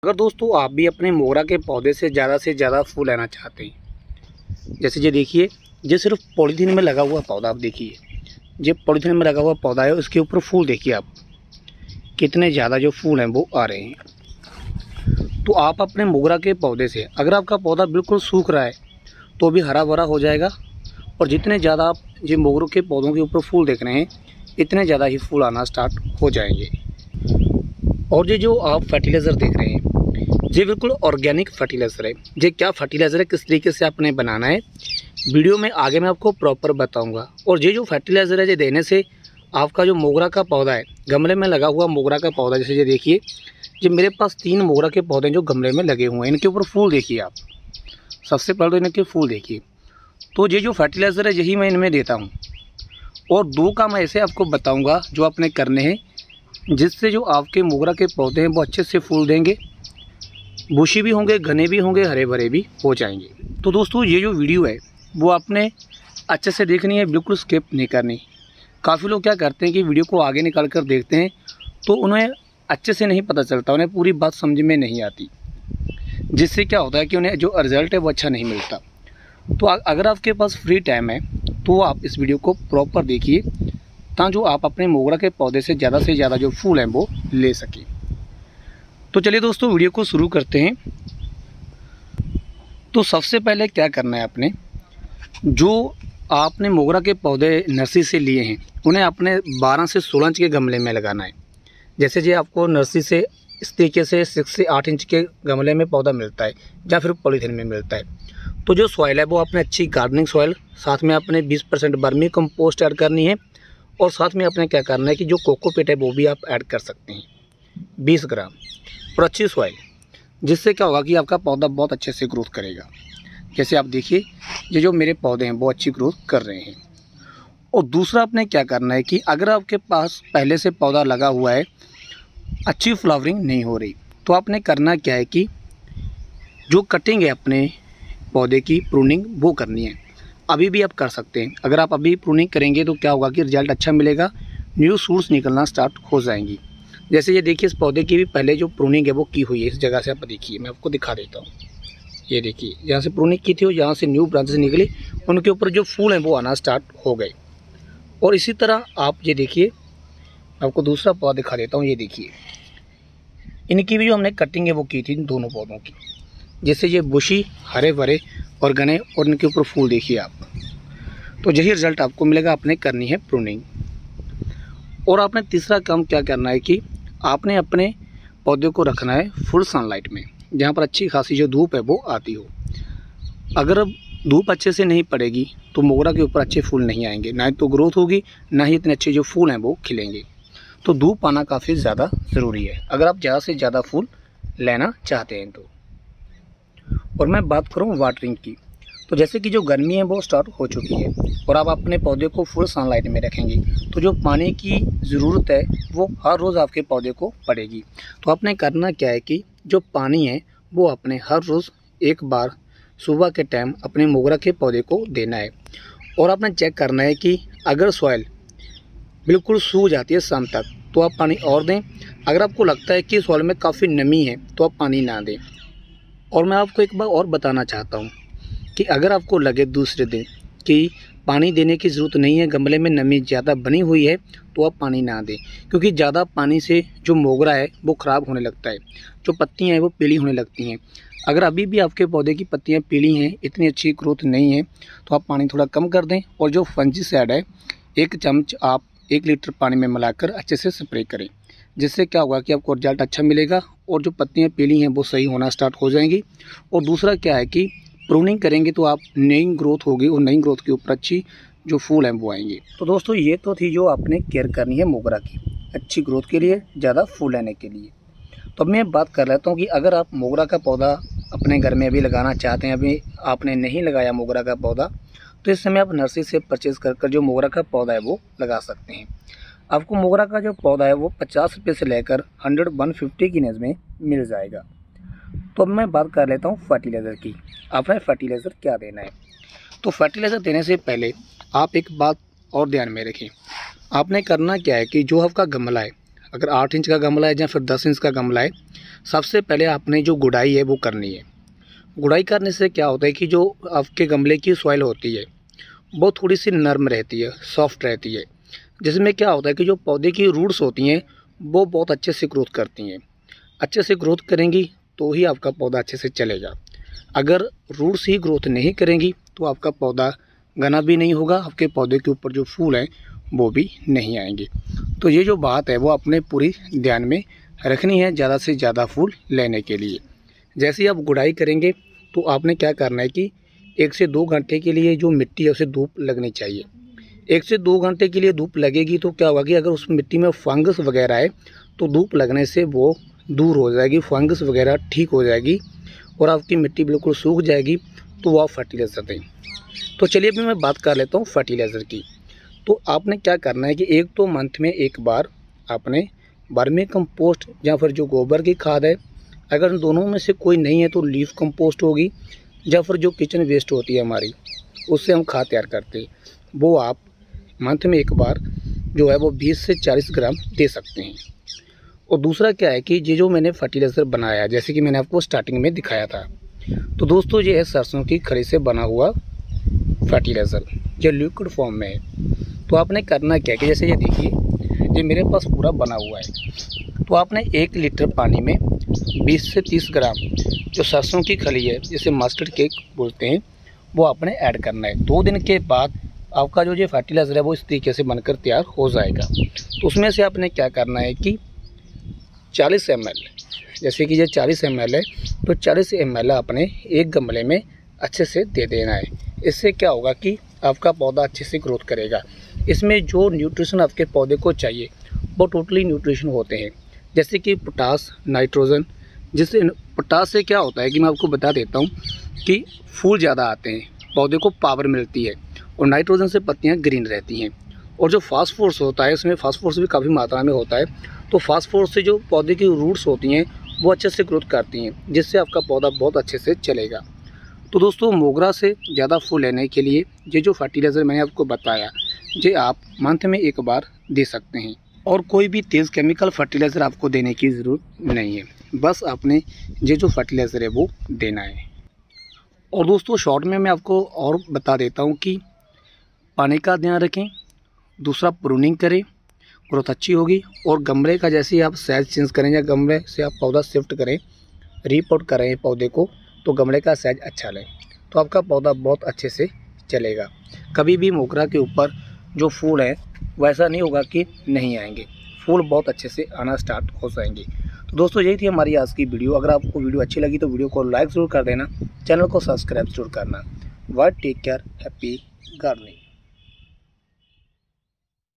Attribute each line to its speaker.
Speaker 1: अगर दोस्तों आप भी अपने मोगरा के पौधे से ज़्यादा फूल लेना चाहते हैं, जैसे ये देखिए, ये सिर्फ पॉलीथीन में लगा हुआ पौधा, आप देखिए ये पॉलीथीन में लगा हुआ पौधा है, उसके ऊपर फूल देखिए आप कितने ज़्यादा जो फूल हैं वो आ रहे हैं। तो आप अपने मोगरा के पौधे से, अगर आपका पौधा बिल्कुल सूख रहा है तो भी हरा भरा हो जाएगा, और जितने ज़्यादा आप ये मोगरों के पौधों के ऊपर फूल देख रहे हैं इतने ज़्यादा ही फूल आना स्टार्ट हो जाएंगे। और ये जो आप फर्टिलाइज़र देख रहे हैं ये बिल्कुल ऑर्गेनिक फर्टिलाइज़र है। ये क्या फर्टिलाइज़र है, किस तरीके से आपने बनाना है, वीडियो में आगे मैं आपको प्रॉपर बताऊंगा। और ये जो फर्टिलाइज़र है ये देने से आपका जो मोगरा का पौधा है, गमले में लगा हुआ मोगरा का पौधा, जैसे ये देखिए, ये मेरे पास 3 मोगरा के पौधे जो गमले में लगे हुए हैं, इनके ऊपर फूल देखिए आप। सबसे पहले तो इनके फूल देखिए। तो ये जो फर्टिलाइज़र है यही मैं इनमें देता हूँ। और 2 काम ऐसे आपको बताऊँगा जो आपने करने हैं, जिससे जो आपके मोगरा के पौधे हैं वो अच्छे से फूल देंगे, बुशी भी होंगे, घने भी होंगे, हरे भरे भी हो जाएंगे। तो दोस्तों ये जो वीडियो है वो आपने अच्छे से देखनी है, बिल्कुल स्किप नहीं करनी। काफ़ी लोग क्या करते हैं कि वीडियो को आगे निकाल कर देखते हैं तो उन्हें अच्छे से नहीं पता चलता, उन्हें पूरी बात समझ में नहीं आती, जिससे क्या होता है कि उन्हें जो रिज़ल्ट है वो अच्छा नहीं मिलता। तो अगर आपके पास फ्री टाइम है तो आप इस वीडियो को प्रॉपर देखिए, ताकि जो आप अपने मोगरा के पौधे से ज़्यादा जो फूल हैं वो ले सकें। तो चलिए दोस्तों वीडियो को शुरू करते हैं। तो सबसे पहले क्या करना है, आपने जो आपने मोगरा के पौधे नर्सरी से लिए हैं उन्हें अपने 12 से 16 इंच के गमले में लगाना है। जैसे ये आपको नर्सरी से इस तरीके से 6 से 8 इंच के गमले में पौधा मिलता है या फिर पॉलीथीन में मिलता है। तो जो सॉइल है वो आपने अच्छी गार्डनिंग सॉइल, साथ में आपने 20% वर्मी कंपोस्ट ऐड करनी है, और साथ में आपने क्या करना है कि जो कोकोपीट है वो भी आप ऐड कर सकते हैं 20 ग्राम, और अच्छी सॉइल, जिससे क्या होगा कि आपका पौधा बहुत अच्छे से ग्रोथ करेगा। जैसे आप देखिए ये जो मेरे पौधे हैं वो अच्छी ग्रोथ कर रहे हैं। और दूसरा आपने क्या करना है कि अगर आपके पास पहले से पौधा लगा हुआ है, अच्छी फ्लावरिंग नहीं हो रही, तो आपने करना क्या है कि जो कटिंग है अपने पौधे की, प्रूनिंग वो करनी है। अभी भी आप कर सकते हैं। अगर आप अभी प्रूनिंग करेंगे तो क्या होगा कि रिजल्ट अच्छा मिलेगा, न्यू शूट्स निकलना स्टार्ट हो जाएंगी। जैसे ये देखिए, इस पौधे की भी पहले जो प्रूनिंग है वो की हुई है। इस जगह से आप देखिए, मैं आपको दिखा देता हूँ। ये देखिए, यहाँ से प्रूनिंग की थी और यहाँ से न्यू ब्रांचेस निकली, उनके ऊपर जो फूल हैं वो आना स्टार्ट हो गए। और इसी तरह आप ये देखिए, आपको दूसरा पौधा दिखा देता हूँ। ये देखिए, इनकी भी जो हमने कटिंग है वो की थी दोनों पौधों की, जिससे ये बुशी, हरे भरे और घने, और इनके ऊपर फूल देखिए आप। तो यही रिजल्ट आपको मिलेगा। आपने करनी है प्रूनिंग। और आपने तीसरा काम क्या करना है कि आपने अपने पौधे को रखना है फुल सनलाइट में, जहाँ पर अच्छी खासी जो धूप है वो आती हो। अगर धूप अच्छे से नहीं पड़ेगी तो मोगरा के ऊपर अच्छे फूल नहीं आएंगे, ना ही तो ग्रोथ होगी, ना ही इतने अच्छे जो फूल हैं वो खिलेंगे। तो धूप आना काफ़ी ज़्यादा ज़रूरी है अगर आप ज़्यादा से ज़्यादा फूल लेना चाहते हैं तो। और मैं बात करूँ वाटरिंग की, तो जैसे कि जो गर्मी है वो स्टार्ट हो चुकी है और आप अपने पौधे को फुल सनलाइट में रखेंगे, तो जो पानी की ज़रूरत है वो हर रोज़ आपके पौधे को पड़ेगी। तो आपने करना क्या है कि जो पानी है वो आपने हर रोज़ एक बार सुबह के टाइम अपने मोगरा के पौधे को देना है। और आपने चेक करना है कि अगर सॉइल बिल्कुल सूख जाती है शाम तक तो आप पानी और दें। अगर आपको लगता है कि सॉइल में काफ़ी नमी है तो आप पानी ना दें। और मैं आपको एक बार और बताना चाहता हूँ कि अगर आपको लगे दूसरे दिन कि पानी देने की ज़रूरत नहीं है, गमले में नमी ज़्यादा बनी हुई है, तो आप पानी ना दें, क्योंकि ज़्यादा पानी से जो मोगरा है वो ख़राब होने लगता है, जो पत्तियां हैं वो पीली होने लगती हैं। अगर अभी भी आपके पौधे की पत्तियां पीली हैं, इतनी अच्छी ग्रोथ नहीं है, तो आप पानी थोड़ा कम कर दें। और जो फंजीसाइड है 1 चम्मच आप 1 लीटर पानी में मिलाकर अच्छे से स्प्रे करें, जिससे क्या होगा कि आपको रिजल्ट अच्छा मिलेगा और जो पत्तियाँ पीली हैं वो सही होना स्टार्ट हो जाएंगी। और दूसरा क्या है कि प्रूनिंग करेंगे तो आप नई ग्रोथ होगी और नई ग्रोथ के ऊपर अच्छी जो फूल हैं वो आएंगे। तो दोस्तों ये तो थी जो आपने केयर करनी है मोगरा की अच्छी ग्रोथ के लिए, ज़्यादा फूल लेने के लिए। तो अब मैं बात कर लेता हूँ कि अगर आप मोगरा का पौधा अपने घर में अभी लगाना चाहते हैं, अभी आपने नहीं लगाया मोगरा का पौधा, तो इस समय आप नर्सरी से परचेज़ कर जो मोगरा का पौधा है वो लगा सकते हैं। आपको मोगरा का जो पौधा है वो 50 रुपये से लेकर 100-150 की रेंज में मिल जाएगा। तो अब मैं बात कर लेता हूँ फर्टिलाइज़र की। आपने फर्टिलाइज़र क्या देना है, तो फर्टिलाइज़र देने से पहले आप एक बात और ध्यान में रखें। आपने करना क्या है कि जो आपका गमला है, अगर 8 इंच का गमला है या फिर 10 इंच का गमला है, सबसे पहले आपने जो गुड़ाई है वो करनी है। गुड़ाई करने से क्या होता है कि जो आपके गमले की सॉइल होती है वो थोड़ी सी नरम रहती है, सॉफ्ट रहती है, जिसमें क्या होता है कि जो पौधे की रूट्स होती हैं वो बहुत अच्छे से ग्रोथ करती हैं। अच्छे से ग्रोथ करेंगी तो ही आपका पौधा अच्छे से चलेगा। अगर रूट्स ही ग्रोथ नहीं करेंगी तो आपका पौधा घना भी नहीं होगा, आपके पौधे के ऊपर जो फूल हैं वो भी नहीं आएंगे। तो ये जो बात है वो अपने पूरी ध्यान में रखनी है ज़्यादा से ज़्यादा फूल लेने के लिए। जैसे ही आप गुड़ाई करेंगे तो आपने क्या करना है कि 1 से 2 घंटे के लिए जो मिट्टी है उसे धूप लगनी चाहिए। 1 से 2 घंटे के लिए धूप लगेगी तो क्या होगा कि अगर उस मिट्टी में फंगस वगैरह है तो धूप लगने से वो दूर हो जाएगी, फंगस वगैरह ठीक हो जाएगी और आपकी मिट्टी बिल्कुल सूख जाएगी। तो वो आप फर्टिलाइज़र दें। तो चलिए अभी मैं बात कर लेता हूँ फर्टिलाइज़र की। तो आपने क्या करना है कि एक तो मंथ में एक बार आपने वर्मी कंपोस्ट या फिर जो गोबर की खाद है, अगर दोनों में से कोई नहीं है तो लीफ कंपोस्ट होगी या फिर जो किचन वेस्ट होती है हमारी उससे हम खाद तैयार करते हैं, वो आप मंथ में एक बार जो है वो 20 से 40 ग्राम दे सकते हैं। और दूसरा क्या है कि ये जो मैंने फर्टिलाइज़र बनाया जैसे कि मैंने आपको स्टार्टिंग में दिखाया था, तो दोस्तों ये है सरसों की खली से बना हुआ फर्टिलाइज़र, ये लिक्विड फॉर्म में है। तो आपने करना क्या है कि जैसे ये देखिए ये मेरे पास पूरा बना हुआ है। तो आपने 1 लीटर पानी में 20 से 30 ग्राम जो सरसों की खली है जिसे मस्टर्ड केक बोलते हैं वो आपने ऐड करना है। 2 दिन के बाद आपका जो ये फर्टिलाइज़र है वो इस तरीके से बनकर तैयार हो जाएगा। तो उसमें से आपने क्या करना है कि 40 ml, जैसे कि ये 40 ml है तो 40 ml आपने एक गमले में अच्छे से दे देना है। इससे क्या होगा कि आपका पौधा अच्छे से ग्रोथ करेगा। इसमें जो न्यूट्रिशन आपके पौधे को चाहिए वो टोटली न्यूट्रिशन होते हैं, जैसे कि पोटास, नाइट्रोजन। जिससे पोटास से क्या होता है कि मैं आपको बता देता हूँ कि फूल ज़्यादा आते हैं, पौधे को पावर मिलती है, और नाइट्रोजन से पत्तियाँ ग्रीन रहती हैं। और जो फास्फोरस होता है उसमें फास्फोरस भी काफ़ी मात्रा में होता है। तो फास्फोरस से जो पौधे की रूट्स होती हैं वो अच्छे से ग्रोथ करती हैं, जिससे आपका पौधा बहुत अच्छे से चलेगा। तो दोस्तों मोगरा से ज़्यादा फूल लेने के लिए ये जो फर्टिलाइज़र मैंने आपको बताया ये आप मंथ में एक बार दे सकते हैं, और कोई भी तेज़ केमिकल फर्टिलाइज़र आपको देने की ज़रूरत नहीं है, बस आपने ये जो फर्टिलाइज़र है वो देना है। और दोस्तों शॉर्ट में मैं आपको और बता देता हूँ कि पानी का ध्यान रखें, दूसरा प्रूनिंग करें, ग्रोथ अच्छी होगी। और गमले का जैसे ही आप साइज़ चेंज करें या गमले से आप पौधा शिफ्ट करें, रीपोर्ट करें पौधे को, तो गमले का साइज़ अच्छा लें तो आपका पौधा बहुत अच्छे से चलेगा। कभी भी मोगरा के ऊपर जो फूल है वैसा नहीं होगा कि नहीं आएंगे, फूल बहुत अच्छे से आना स्टार्ट हो जाएंगे। तो दोस्तों यही थी हमारी आज की वीडियो। अगर आपको वीडियो अच्छी लगी तो वीडियो को लाइक ज़रूर कर देना, चैनल को सब्सक्राइब जरूर करना। Bye, take care, happy gardening.